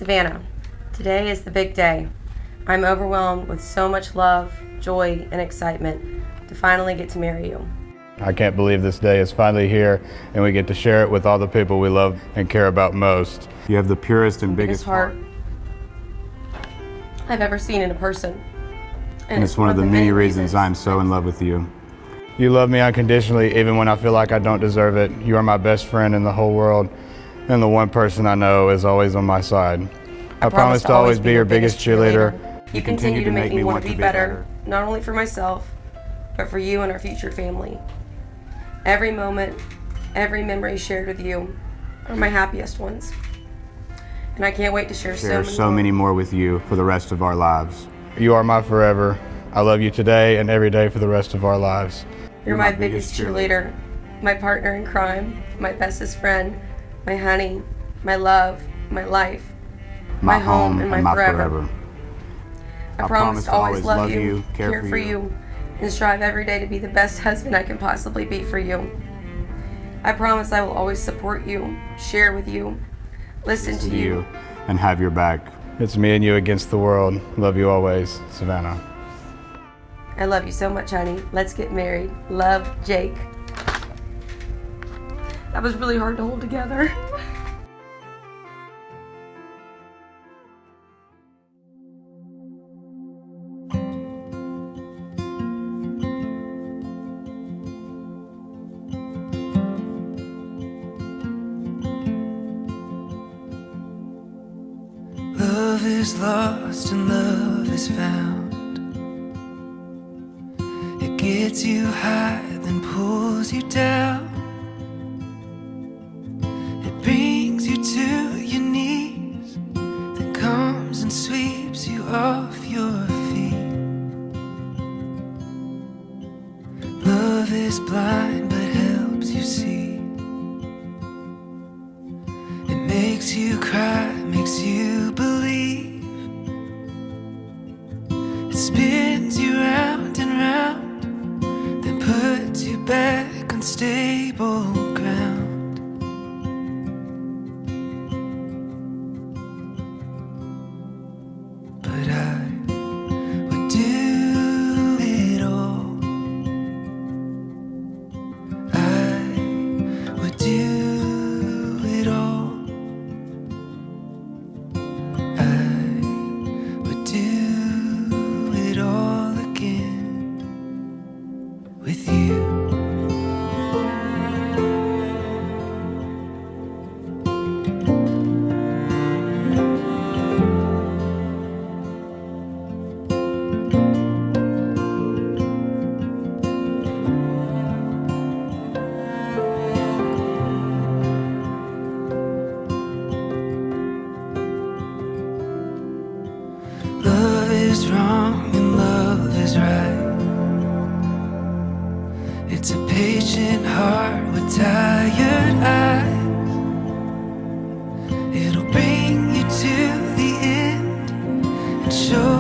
Savannah, today is the big day. I'm overwhelmed with so much love, joy, and excitement to finally get to marry you. I can't believe this day is finally here and we get to share it with all the people we love and care about most. You have the purest and biggest heart I've ever seen in a person. And it's one of the many reasons I'm so in love with you. You love me unconditionally even when I feel like I don't deserve it. You are my best friend in the whole world, and the one person I know is always on my side. I promise to always be your biggest cheerleader. You continue to make me want to be better, not only for myself, but for you and our future family. Every moment, every memory shared with you are my happiest ones. And I can't wait to share so many more with you for the rest of our lives. You are my forever. I love you today and every day for the rest of our lives. You're my biggest cheerleader, my partner in crime, my bestest friend, my honey, my love, my life, my home, and my forever. I promise to always love you, care for you, and strive every day to be the best husband I can possibly be for you. I promise I will always support you, share with you, listen to you, and have your back. It's me and you against the world. Love you always, Savannah. I love you so much, honey. Let's get married. Love, Jake. That was really hard to hold together. Love is lost and love is found. It gets you high, then pulls you down. It brings you to your knees, then comes and sweeps you off your feet. Love is blind but helps you see. It makes you cry, makes you believe. It spins you round and round, then puts you back on stable ground. But I would do it all. I would do it all. With you. Love is wrong and love is right. It's a patient heart with tired eyes. It'll bring you to the end and show